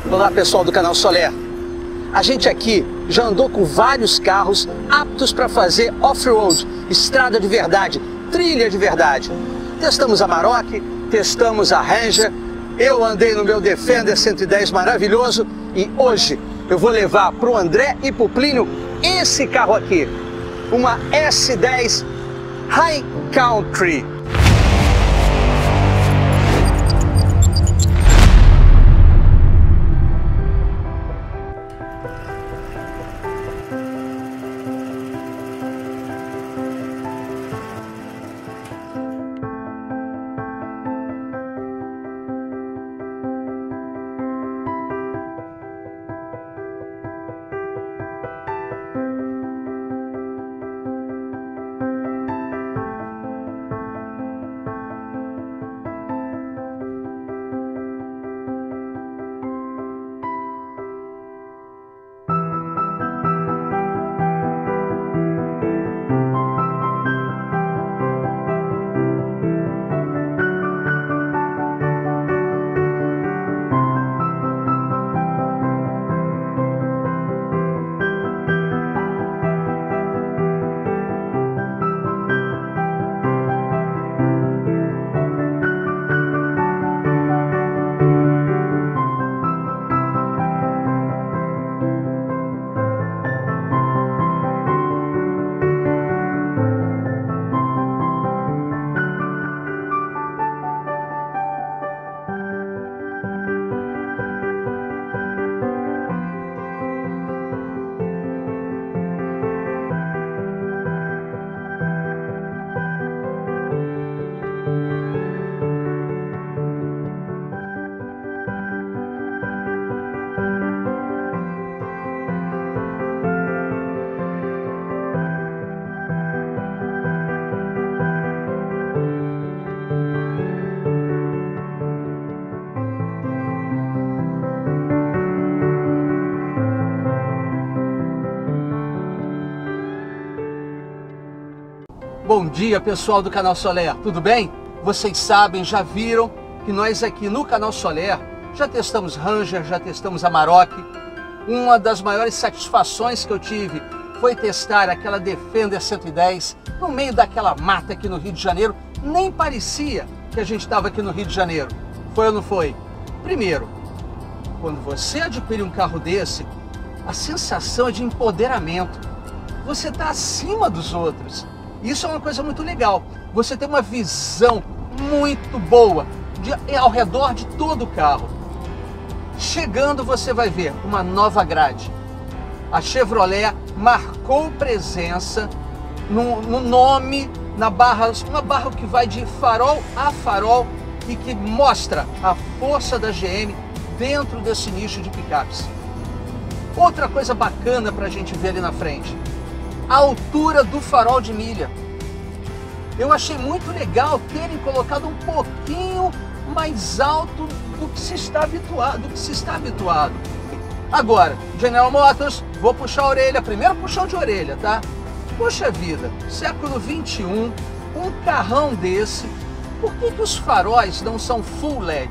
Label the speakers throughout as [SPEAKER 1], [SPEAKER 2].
[SPEAKER 1] Olá pessoal do canal Soler. A gente aqui já andou com vários carros aptos para fazer off-road, estrada de verdade, trilha de verdade. Testamos a Amarok, testamos a Ranger, eu andei no meu Defender 110 maravilhoso e hoje eu vou levar para o André e para o Plínio esse carro aqui, uma S10 High Country. Bom dia pessoal do canal Soler, tudo bem? Vocês sabem, já viram que nós aqui no canal Soler já testamos Ranger, já testamos Amarok. Uma das maiores satisfações que eu tive foi testar aquela Defender 110 no meio daquela mata aqui no Rio de Janeiro. Nem parecia que a gente estava aqui no Rio de Janeiro. Foi ou não foi? Primeiro, quando você adquire um carro desse, a sensação é de empoderamento. Você está acima dos outros. Isso é uma coisa muito legal. Você tem uma visão muito boa ao redor de todo o carro. Chegando, você vai ver uma nova grade. A Chevrolet marcou presença no nome, na barra, uma barra que vai de farol a farol e que mostra a força da GM dentro desse nicho de picapes. Outra coisa bacana para a gente ver ali na frente, a altura do farol de milha. Eu achei muito legal terem colocado um pouquinho mais alto do que se está habituado. Agora, General Motors, vou puxar a orelha, primeiro puxão de orelha, tá? Poxa vida, século 21, um carrão desse, por que os faróis não são full LED?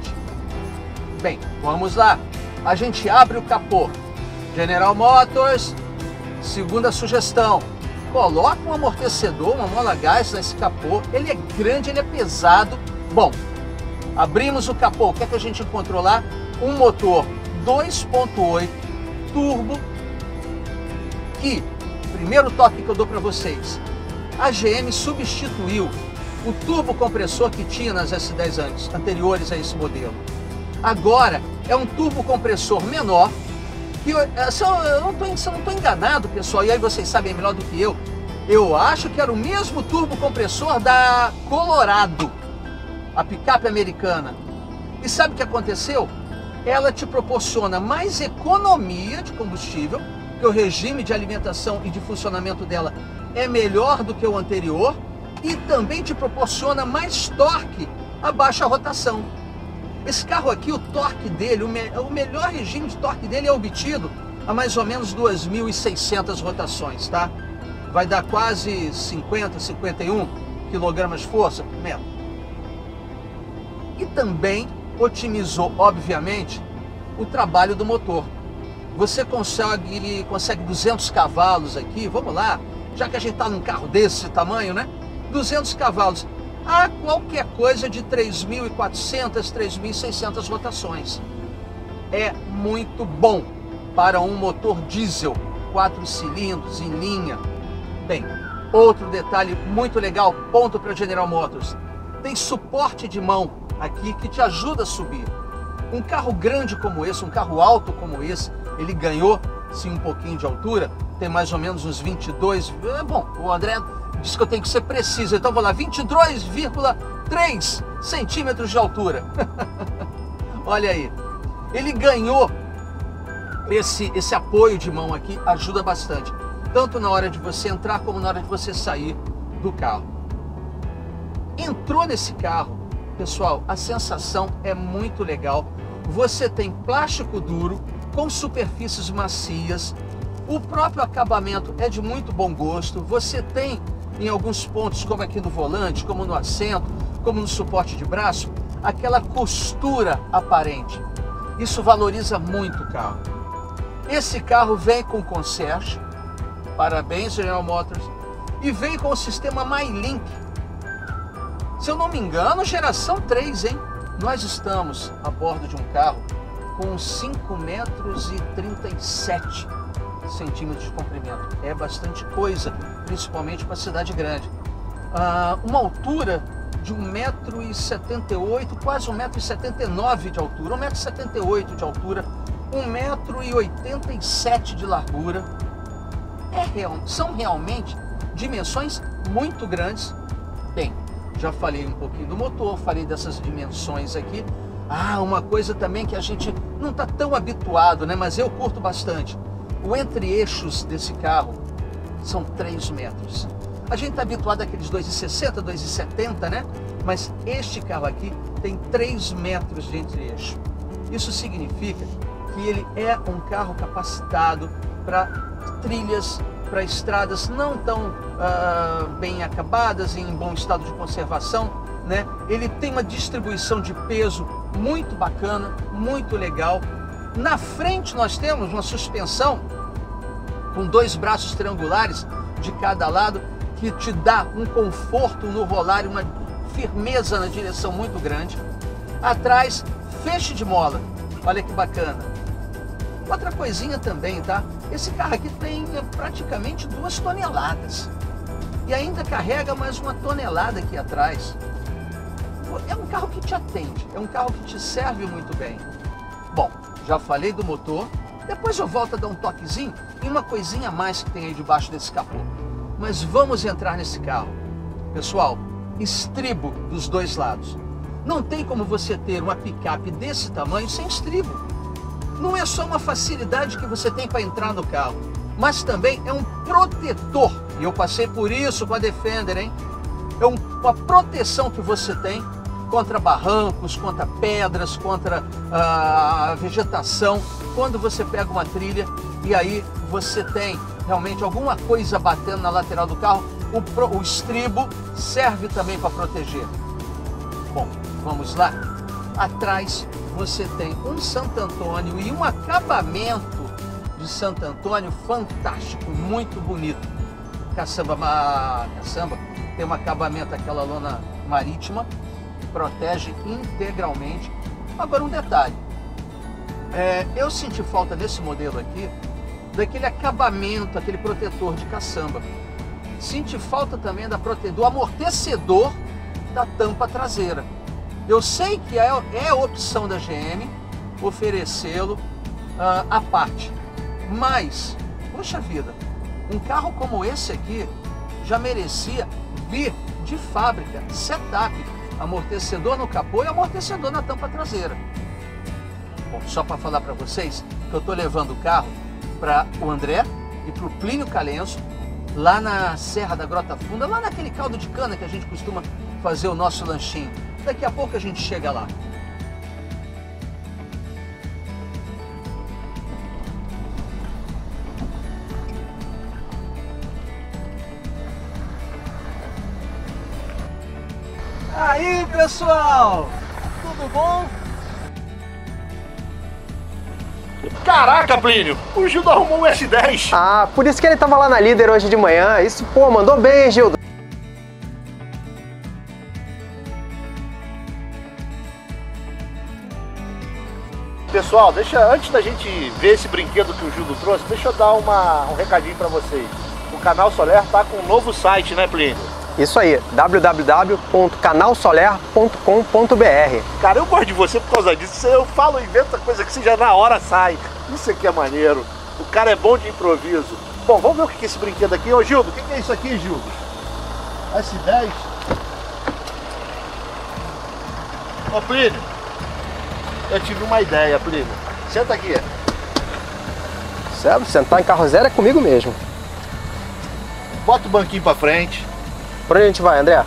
[SPEAKER 1] Bem, vamos lá, a gente abre o capô. General Motors, segunda sugestão, coloca um amortecedor, uma mola gás nesse capô. Ele é grande, ele é pesado. Bom, abrimos o capô, o que é que a gente encontrou lá? Um motor 2.8 turbo e, primeiro toque que eu dou para vocês, a GM substituiu o turbo compressor que tinha nas S10 anteriores a esse modelo. Agora é um turbo compressor menor. E se eu não estou enganado, pessoal, e aí vocês sabem melhor do que eu acho que era o mesmo turbo compressor da Colorado, a picape americana. E sabe o que aconteceu? Ela te proporciona mais economia de combustível, porque o regime de alimentação e de funcionamento dela é melhor do que o anterior, e também te proporciona mais torque a baixa rotação. Esse carro aqui, o torque dele, o melhor regime de torque dele é obtido a mais ou menos 2.600 rotações, tá? Vai dar quase 50, 51 kgf por metro. E também otimizou, obviamente, o trabalho do motor. Você consegue 200 cavalos aqui, vamos lá, já que a gente está num carro desse tamanho, né? 200 cavalos a qualquer coisa de 3.400, 3.600 rotações. É muito bom para um motor diesel, 4 cilindros, em linha. Bem, outro detalhe muito legal, ponto para General Motors. Tem suporte de mão aqui que te ajuda a subir. Um carro grande como esse, um carro alto como esse, ele ganhou sim um pouquinho de altura, tem mais ou menos uns 22, bom, o André disse que eu tenho que ser preciso, então vou lá, 22,3 centímetros de altura. Olha aí, ele ganhou esse apoio de mão aqui, ajuda bastante, tanto na hora de você entrar como na hora de você sair do carro. Entrou nesse carro, pessoal, a sensação é muito legal. Você tem plástico duro com superfícies macias, o próprio acabamento é de muito bom gosto. Você tem em alguns pontos, como aqui no volante, como no assento, como no suporte de braço, aquela costura aparente. Isso valoriza muito o carro. Esse carro vem com concierge, parabéns General Motors, e vem com o sistema MyLink. Se eu não me engano, geração 3, hein? Nós estamos a bordo de um carro com 5,37 centímetros de comprimento. É bastante coisa, principalmente para cidade grande. Uma altura de 1,78 m, quase 1,79 m de altura, 1,78 m de altura, 1,87 m de largura. São realmente dimensões muito grandes. Bem, já falei um pouquinho do motor, falei dessas dimensões aqui. Uma coisa também que a gente não está tão habituado, né? Mas eu curto bastante. O entre-eixos desse carro são 3 metros. A gente está habituado àqueles 2,60, 2,70, né? Mas este carro aqui tem 3 metros de entre-eixo. Isso significa que ele é um carro capacitado para trilhas, para estradas não tão bem acabadas, em bom estado de conservação, né? Ele tem uma distribuição de peso muito bacana, muito legal. Na frente nós temos uma suspensão com 2 braços triangulares de cada lado, que te dá um conforto no rolar e uma firmeza na direção muito grande. Atrás, feixe de mola, olha que bacana. Outra coisinha também, tá? Esse carro aqui tem praticamente 2 toneladas e ainda carrega mais 1 tonelada aqui atrás. É um carro que te atende, é um carro que te serve muito bem. Bom, já falei do motor, depois eu volto a dar um toquezinho em uma coisinha a mais que tem aí debaixo desse capô. Mas vamos entrar nesse carro. Pessoal, estribo dos 2 lados. Não tem como você ter uma picape desse tamanho sem estribo. Não é só uma facilidade que você tem para entrar no carro, mas também é um protetor. E eu passei por isso com a Defender, hein? É uma proteção que você tem contra barrancos, contra pedras, contra a vegetação, quando você pega uma trilha e aí você tem realmente alguma coisa batendo na lateral do carro, o estribo serve também para proteger. Bom, vamos lá. Atrás você tem um Santo Antônio e um acabamento de Santo Antônio fantástico, muito bonito. Caçamba tem um acabamento, aquela lona marítima, que protege integralmente. Agora um detalhe, eu senti falta nesse modelo aqui, daquele acabamento, aquele protetor de caçamba. Senti falta também do amortecedor da tampa traseira. Eu sei que é opção da GM oferecê-lo à parte, mas, poxa vida, um carro como esse aqui já merecia vir de fábrica, setup, amortecedor no capô e amortecedor na tampa traseira. Bom, só para falar para vocês que eu estou levando o carro para o André e para o Plínio Calenso, lá na Serra da Grota Funda, lá naquele caldo de cana que a gente costuma fazer o nosso lanchinho. Daqui a pouco a gente chega lá. Aí, pessoal, tudo bom?
[SPEAKER 2] Caraca, Plínio, o Gildo arrumou um S10.
[SPEAKER 3] Ah, por isso que ele tava lá na Líder hoje de manhã. Isso, pô, mandou bem, Gildo.
[SPEAKER 2] Pessoal, antes da gente ver esse brinquedo que o Gildo trouxe, deixa eu dar um recadinho para vocês. O Canal Soler tá com um novo site, né, Plínio?
[SPEAKER 3] Isso aí, www.canalsoler.com.br.
[SPEAKER 2] Cara, eu gosto de você por causa disso. Eu falo, invento coisa que você já na hora sai. Isso aqui é maneiro. O cara é bom de improviso. Bom, vamos ver o que é esse brinquedo aqui. Ô, Gildo, o que é isso aqui, Gildo? S10? Ô, Plínio, eu tive uma ideia, Plínio. Senta aqui.
[SPEAKER 3] Sério, sentar em carro zero é comigo mesmo.
[SPEAKER 2] Bota o banquinho pra frente.
[SPEAKER 3] Pra onde a gente vai, André?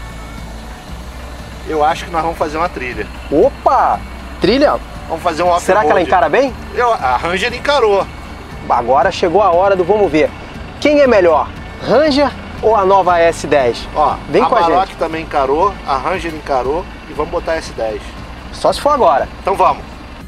[SPEAKER 2] Eu acho que nós vamos fazer uma trilha.
[SPEAKER 3] Opa! Trilha?
[SPEAKER 2] Vamos fazer um off-road.
[SPEAKER 3] Será que ela encara bem?
[SPEAKER 2] A Ranger encarou.
[SPEAKER 3] Agora chegou a hora do vamos ver. Quem é melhor, Ranger ou a nova S10?
[SPEAKER 2] Ó,
[SPEAKER 3] vem com a gente. A
[SPEAKER 2] Amarok também encarou, a Ranger encarou e vamos botar a S10.
[SPEAKER 3] Só se for agora.
[SPEAKER 2] Então vamos.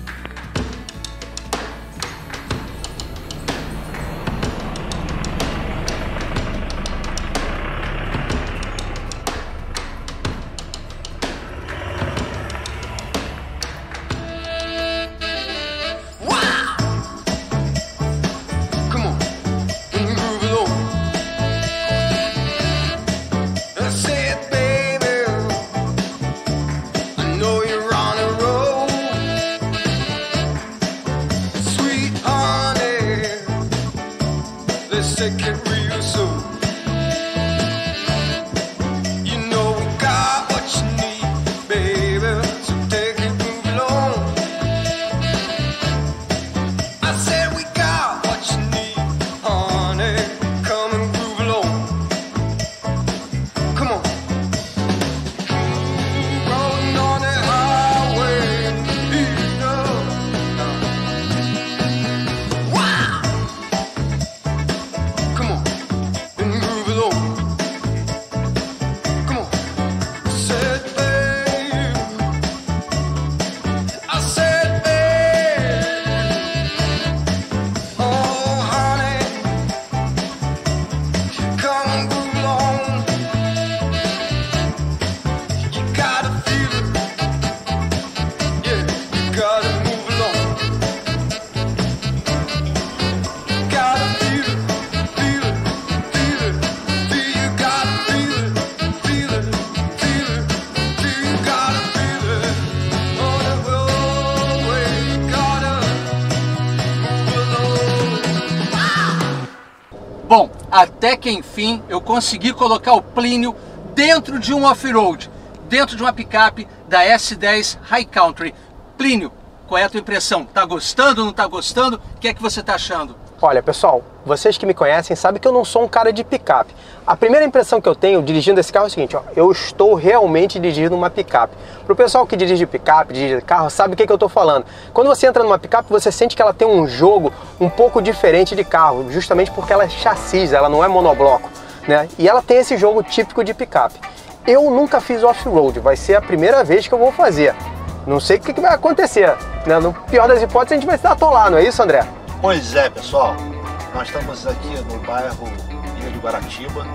[SPEAKER 1] Bom, até que enfim eu consegui colocar o Plínio dentro de um off-road, dentro de uma picape da S10 High Country. Plínio, qual é a tua impressão? Tá gostando, não tá gostando? O que é que você tá achando?
[SPEAKER 3] Olha, pessoal, vocês que me conhecem sabem que eu não sou um cara de picape. A primeira impressão que eu tenho dirigindo esse carro é o seguinte, ó, eu estou realmente dirigindo uma picape. Para o pessoal que dirige picape, dirige carro, sabe o que eu estou falando. Quando você entra numa picape, você sente que ela tem um jogo um pouco diferente de carro, justamente porque ela é chassis, ela não é monobloco, né? E ela tem esse jogo típico de picape. Eu nunca fiz off-road, vai ser a primeira vez que eu vou fazer. Não sei o que vai acontecer, né? No pior das hipóteses, a gente vai se atolar, não é isso, André?
[SPEAKER 2] Pois é, pessoal, nós estamos aqui no bairro Ilha de Guaratiba,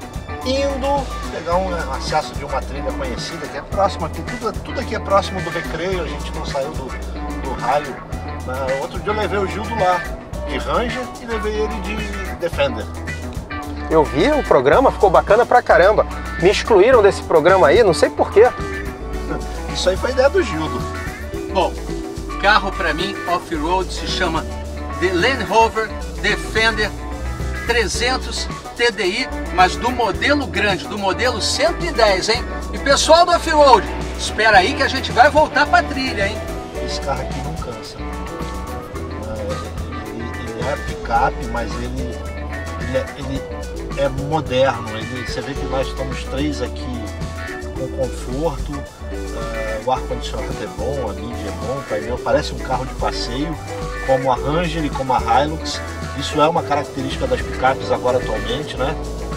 [SPEAKER 2] indo pegar um acesso de uma trilha conhecida, que é próximo aqui, tudo aqui é próximo do Recreio, a gente não saiu do raio. Outro dia eu levei o Gildo lá, de Ranger, e levei ele de Defender.
[SPEAKER 3] Eu vi o programa, ficou bacana pra caramba. Me excluíram desse programa aí, não sei porquê.
[SPEAKER 2] Isso aí foi ideia do Gildo.
[SPEAKER 1] Bom, carro pra mim, off-road, se chama The Land Rover Defender 300 TDI, mas do modelo grande, do modelo 110, hein? E pessoal do off-road, espera aí que a gente vai voltar pra trilha, hein?
[SPEAKER 2] Esse carro aqui não cansa. Ele é picape, mas ele é moderno. Você vê que nós estamos três aqui com conforto. O ar-condicionado é bom, a mídia é bom, o painel parece um carro de passeio, como a Ranger e como a Hilux. Isso é uma característica das picapes agora atualmente, né?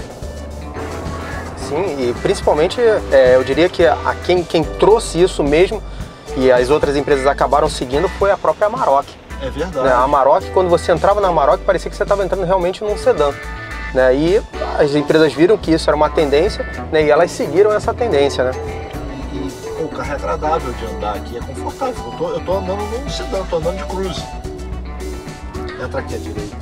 [SPEAKER 3] Sim, e principalmente eu diria que quem trouxe isso mesmo, e as outras empresas acabaram seguindo, foi a própria Amarok.
[SPEAKER 2] É verdade.
[SPEAKER 3] Né? A Amarok, quando você entrava na Amarok, parecia que você estava entrando realmente num sedã. Né? E as empresas viram que isso era uma tendência, né? E elas seguiram essa tendência. Né?
[SPEAKER 2] E o carro é agradável de andar aqui, é confortável. Eu tô andando num sedã, tô andando de cruze. Entra aqui à direita.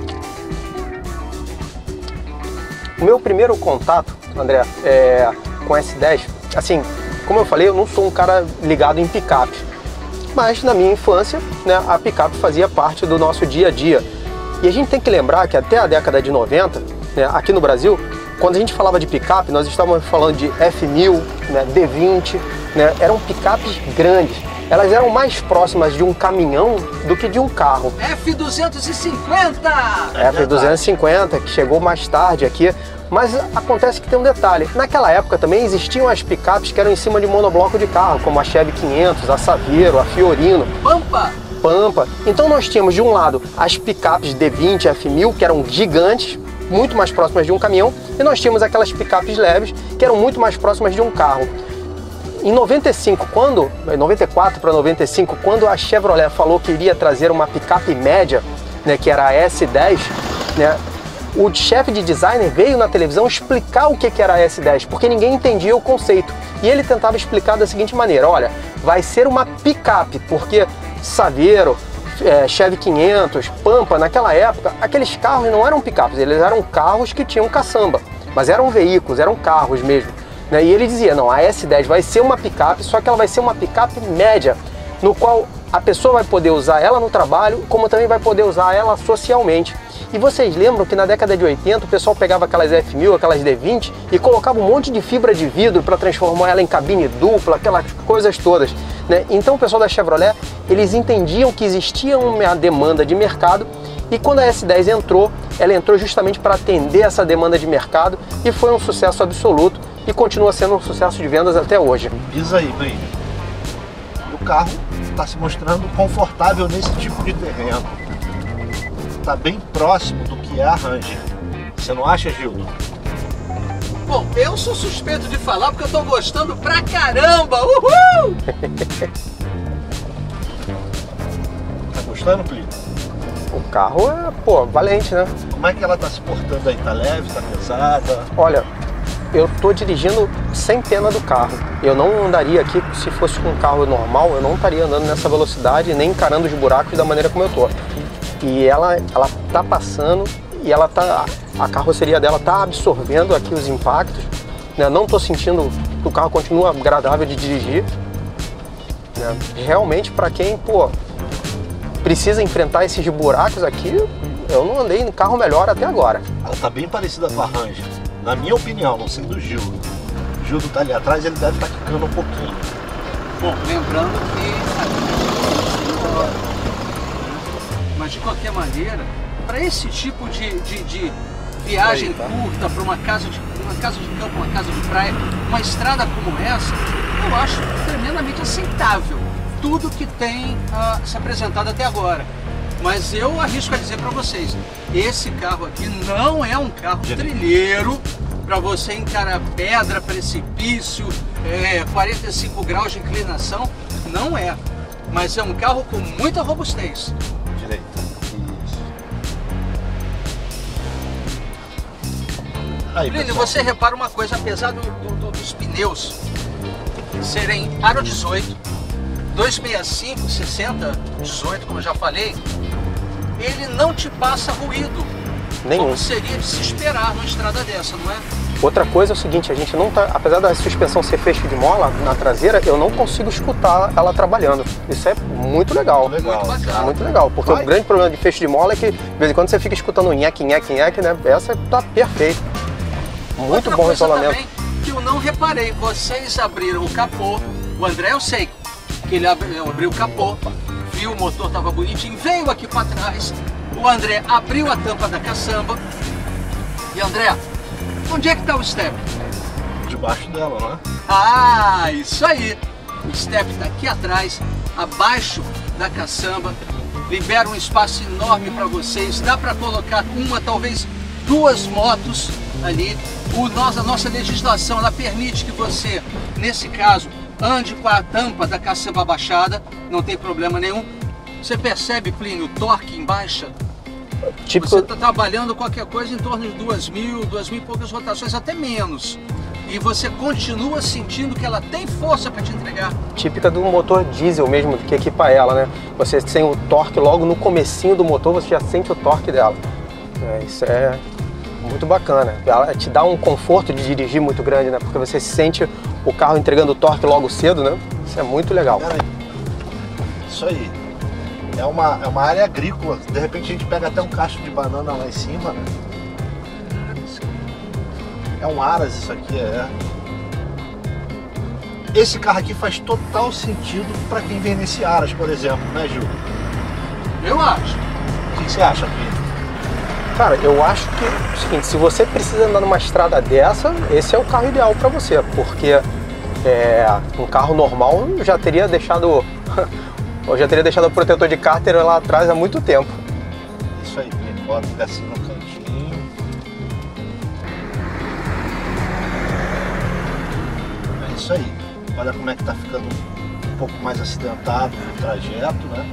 [SPEAKER 3] O meu primeiro contato, André, com S10, assim, como eu falei, eu não sou um cara ligado em picape, mas na minha infância, né, a picape fazia parte do nosso dia a dia. E a gente tem que lembrar que até a década de 90, né, aqui no Brasil, quando a gente falava de picape, nós estávamos falando de F1000, né, D20, né, eram picapes grandes. Elas eram mais próximas de um caminhão do que de um carro.
[SPEAKER 1] F250!
[SPEAKER 3] F250, que chegou mais tarde aqui. Mas acontece que tem um detalhe. Naquela época também existiam as picapes que eram em cima de monobloco de carro, como a Chevy 500, a Saveiro, a Fiorino. Pampa. Então nós tínhamos de um lado as picapes D20, F1000, que eram gigantes, muito mais próximas de um caminhão, e nós tínhamos aquelas picapes leves, que eram muito mais próximas de um carro. Em 94 para 95, quando a Chevrolet falou que iria trazer uma picape média, né, que era a S10, né, o chefe de designer veio na televisão explicar o que era a S10, porque ninguém entendia o conceito. E ele tentava explicar da seguinte maneira: olha, vai ser uma picape, porque Saveiro, Chevy 500, Pampa, naquela época, aqueles carros não eram picapes, eles eram carros que tinham caçamba, mas eram veículos, eram carros mesmo. E ele dizia, não, a S10 vai ser uma picape, só que ela vai ser uma picape média, no qual a pessoa vai poder usar ela no trabalho, como também vai poder usar ela socialmente. E vocês lembram que na década de 80 o pessoal pegava aquelas F1000, aquelas D20 e colocava um monte de fibra de vidro para transformar ela em cabine dupla, aquelas coisas todas, né? Então o pessoal da Chevrolet, eles entendiam que existia uma demanda de mercado, e quando a S10 entrou, ela entrou justamente para atender essa demanda de mercado, e foi um sucesso absoluto e continua sendo um sucesso de vendas até hoje.
[SPEAKER 2] Diz aí, Plínio. O carro está se mostrando confortável nesse tipo de terreno. Está bem próximo do que é a Ranger. Você não acha, Gildo?
[SPEAKER 1] Bom, eu sou suspeito de falar porque eu tô gostando pra caramba! Uhul!
[SPEAKER 2] Tá gostando, Plínio?
[SPEAKER 3] O carro é, valente, né?
[SPEAKER 2] Como é que ela tá se portando aí? Tá leve, tá pesada?
[SPEAKER 3] Olha, eu tô dirigindo sem pena do carro. Eu não andaria aqui, se fosse um carro normal, eu não estaria andando nessa velocidade, nem encarando os buracos da maneira como eu tô. E ela tá passando, e a carroceria dela tá absorvendo aqui os impactos, né? Não tô sentindo que o carro continua agradável de dirigir, né? Realmente, para quem, precisa enfrentar esses buracos aqui, eu não andei em carro melhor até agora.
[SPEAKER 2] Ela tá bem parecida com a Ranger, na minha opinião, não sei do Gildo. O Gildo tá ali atrás, ele deve estar quicando um pouquinho.
[SPEAKER 1] Bom, lembrando que mas de qualquer maneira, para esse tipo de viagem curta, para uma casa de campo, uma casa de praia, uma estrada como essa, eu acho tremendamente aceitável tudo que tem se apresentado até agora. Mas eu arrisco a dizer para vocês, esse carro aqui não é um carro trilheiro para você encarar pedra, precipício, 45 graus de inclinação, não é. Mas é um carro com muita robustez.
[SPEAKER 2] Direita. Isso. Aí,
[SPEAKER 1] Plínio, você repara uma coisa, apesar dos pneus serem aro 18, 265, 60, 18, como eu já falei, ele não te passa ruído.
[SPEAKER 3] Nenhum.
[SPEAKER 1] Como seria de se esperar numa estrada dessa, não é?
[SPEAKER 3] Outra coisa é o seguinte, a gente não tá, apesar da suspensão ser fecho de mola na traseira, eu não consigo escutar ela trabalhando. Isso é muito legal.
[SPEAKER 2] Muito bacana.
[SPEAKER 3] Muito legal, porque o grande problema de fecho de mola é que de vez em quando você fica escutando um nhaque, né? Essa tá perfeita. Muito bom isolamento.
[SPEAKER 1] Também que eu não reparei, vocês abriram o capô, o André eu sei que ele abriu o capô, viu o motor tava bonitinho, veio aqui para trás, o André abriu a tampa da caçamba. E André, onde é que está o step?
[SPEAKER 2] Debaixo dela, não é?
[SPEAKER 1] Ah, isso aí! O step está aqui atrás, abaixo da caçamba. Libera um espaço enorme para vocês. Dá para colocar uma, talvez duas motos ali. A nossa legislação, ela permite que você, nesse caso, ande com a tampa da caçamba abaixada. Não tem problema nenhum. Você percebe, Plínio, o torque em baixa?
[SPEAKER 3] Típico...
[SPEAKER 1] Você está trabalhando qualquer coisa em torno de 2.000 e poucas rotações, até menos. E você continua sentindo que ela tem força para te entregar.
[SPEAKER 3] Típica do motor diesel mesmo, que equipa ela, né? Você tem o torque logo no comecinho do motor, você já sente o torque dela. Isso é muito bacana. Ela te dá um conforto de dirigir muito grande, né? Porque você sente o carro entregando o torque logo cedo, né? Isso é muito legal.
[SPEAKER 2] Isso aí. É uma área agrícola. De repente a gente pega até um cacho de banana lá em cima, né? É um Aras isso aqui, é. Esse carro aqui faz total sentido para quem vem nesse Aras, por exemplo, né, Gil?
[SPEAKER 1] Eu acho.
[SPEAKER 2] O que você acha, Pedro?
[SPEAKER 3] Cara, eu acho que é o seguinte, se você precisa andar numa estrada dessa, esse é o carro ideal para você, porque um carro normal eu já teria deixado o protetor de cárter lá atrás há muito tempo.
[SPEAKER 2] Isso aí, bota assim no cantinho. É isso aí. Olha como é que tá ficando um pouco mais acidentado o trajeto, né?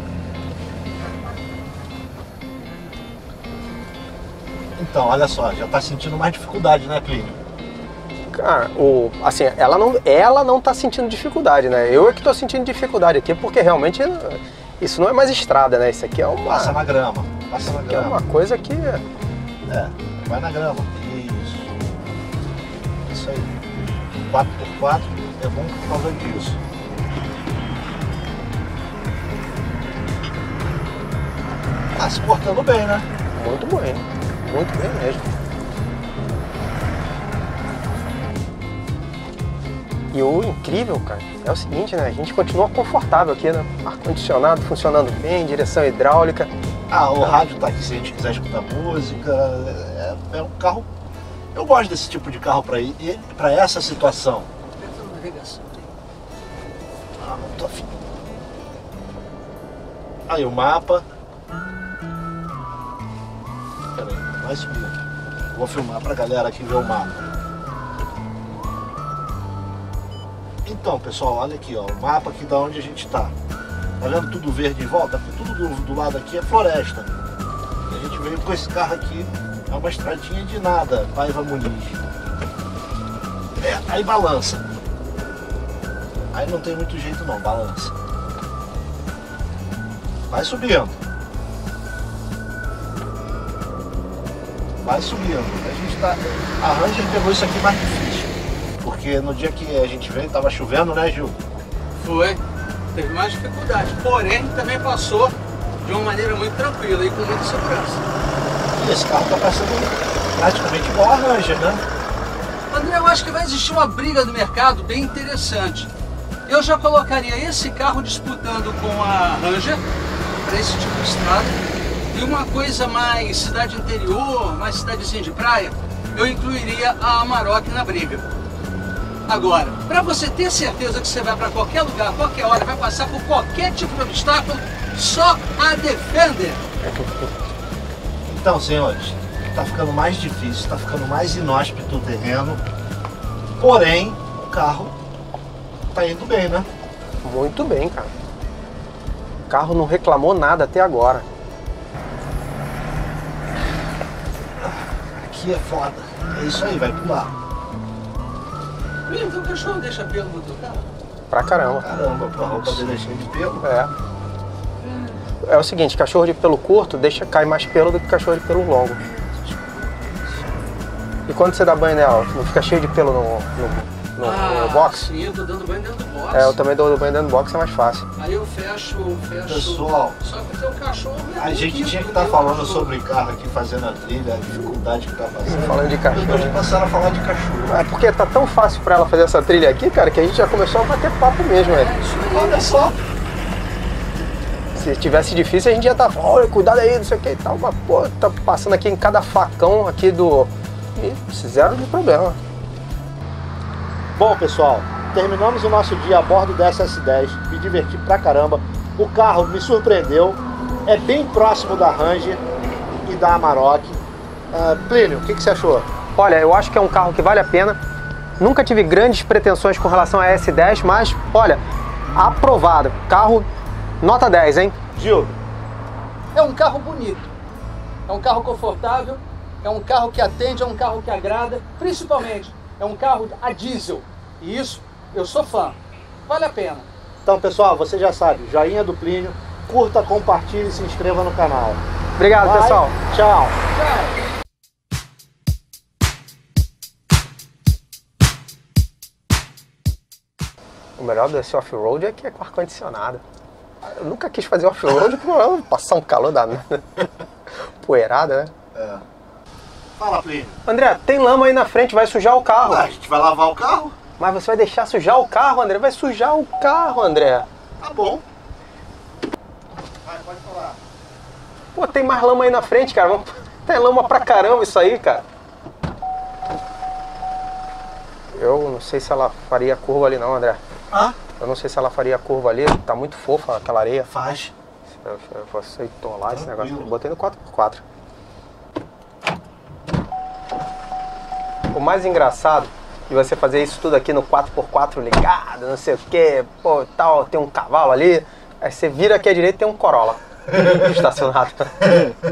[SPEAKER 2] Então, olha só, já tá sentindo mais dificuldade, né, Plínio?
[SPEAKER 3] Cara, assim, ela não tá sentindo dificuldade, né? Eu é que tô sentindo dificuldade aqui, porque realmente isso não é mais estrada, né? Isso aqui é uma...
[SPEAKER 2] Passa na grama, passa na grama.
[SPEAKER 3] É uma coisa que...
[SPEAKER 2] Vai na grama. Isso aí. 4x4 é bom por causa disso. Tá se cortando bem, né?
[SPEAKER 3] Muito bem. Muito bem mesmo. E o incrível, cara, é o seguinte, né? A gente continua confortável aqui, né? Ar-condicionado funcionando bem, direção hidráulica.
[SPEAKER 2] O rádio tá aqui se a gente quiser escutar música. É um carro... Eu gosto desse tipo de carro para essa situação. Não tô afim. Aí o mapa. Peraí, vai subir aqui. Vou filmar pra galera aqui ver o mapa. Então, pessoal, olha aqui, ó, o mapa aqui da onde a gente tá. Tá vendo tudo verde em volta? Porque tudo do lado aqui é floresta. E a gente veio com esse carro aqui, é uma estradinha de nada, Paiva Muniz. Aí balança. Aí não tem muito jeito não, balança. Vai subindo. Vai subindo. A Ranger pegou isso aqui mais difícil. Porque no dia que a gente veio, tava chovendo, né, Gil?
[SPEAKER 1] Foi. Teve mais dificuldade. Porém, também passou de uma maneira muito tranquila e com muita segurança.
[SPEAKER 2] E esse carro tá passando praticamente igual a Ranger, né?
[SPEAKER 1] André, eu acho que vai existir uma briga no mercado bem interessante. Eu já colocaria esse carro disputando com a Ranger para esse tipo de estrada. E uma coisa mais cidade interior, mais cidadezinha de praia, eu incluiria a Amarok na briga. Agora, para você ter certeza que você vai para qualquer lugar, qualquer hora, vai passar por qualquer tipo de obstáculo, só a Defender.
[SPEAKER 2] Então, senhores, tá ficando mais difícil, tá ficando mais inóspito o terreno, porém, o carro tá indo bem, né?
[SPEAKER 3] Muito bem, cara. O carro não reclamou nada até agora.
[SPEAKER 2] Aqui é foda. É isso aí, vai pular.
[SPEAKER 1] Então o cachorro deixa pelo no teu carro?
[SPEAKER 3] Pra caramba.
[SPEAKER 2] Caramba, a roupa dele é cheia de pelo.
[SPEAKER 3] É o seguinte, cachorro de pelo curto cai mais pelo do que cachorro de pelo longo. E quando você dá banho nela, não fica cheio de pelo no box?
[SPEAKER 1] Sim, eu tô dando banho dentro do box.
[SPEAKER 3] Eu também dou banho dentro do box, é mais fácil.
[SPEAKER 1] Aí eu fecho.
[SPEAKER 2] Pessoal,
[SPEAKER 1] só que o teu cachorro...
[SPEAKER 2] a gente tinha que estar falando sobre carro aqui, fazendo a trilha, a dificuldade que tá passando.
[SPEAKER 3] Falando de cachorro.
[SPEAKER 2] Depois passaram a falar de cachorro.
[SPEAKER 3] É porque tá tão fácil pra ela fazer essa trilha aqui, cara, que a gente já começou a bater papo mesmo, né?
[SPEAKER 2] Olha só.
[SPEAKER 3] Se tivesse difícil, a gente já tá, olha, cuidado aí, não sei o que e tal. Mas, pô, tá passando aqui em cada facão aqui do... E zero de problema.
[SPEAKER 2] Bom, pessoal, terminamos o nosso dia a bordo da SS10. Me diverti pra caramba. O carro me surpreendeu. É bem próximo da Ranger e da Amarok. Plínio, o que você achou?
[SPEAKER 3] Olha, eu acho que é um carro que vale a pena. Nunca tive grandes pretensões com relação a S10, mas, olha, aprovado. Carro nota 10, hein?
[SPEAKER 2] Gil,
[SPEAKER 1] É um carro bonito, é um carro confortável, é um carro que atende, é um carro que agrada, principalmente é um carro a diesel. E isso, eu sou fã. Vale a pena.
[SPEAKER 2] Então, pessoal, você já sabe, joinha do Plínio, curta, compartilhe e se inscreva no canal.
[SPEAKER 3] Obrigado,
[SPEAKER 2] Vai,
[SPEAKER 3] pessoal.
[SPEAKER 2] Tchau.
[SPEAKER 1] Tchau.
[SPEAKER 3] O melhor desse off-road é que é com ar-condicionado. Eu nunca quis fazer off-road por passar um calor danado. Poeirada, né?
[SPEAKER 2] É. Fala, Plínio.
[SPEAKER 3] André, tem lama aí na frente, vai sujar o carro.
[SPEAKER 2] A gente vai lavar o carro?
[SPEAKER 3] Mas você vai deixar sujar o carro, André? Vai sujar o carro, André.
[SPEAKER 2] Tá bom. Vai, pode falar.
[SPEAKER 3] Pô, tem mais lama aí na frente, cara. Tem lama pra caramba isso aí, cara. Eu não sei se ela faria curva ali não, André.
[SPEAKER 2] Hã?
[SPEAKER 3] Eu não sei se ela faria curva ali. Tá muito fofa aquela areia.
[SPEAKER 2] Faz.
[SPEAKER 3] Eu fosse tolar esse negócio.
[SPEAKER 2] Tranquilo.
[SPEAKER 3] Botei no 4x4. O mais engraçado de você fazer isso tudo aqui no 4x4 ligado, não sei o que, pô, tal, tem um cavalo ali, aí você vira aqui à direita e tem um Corolla estacionado.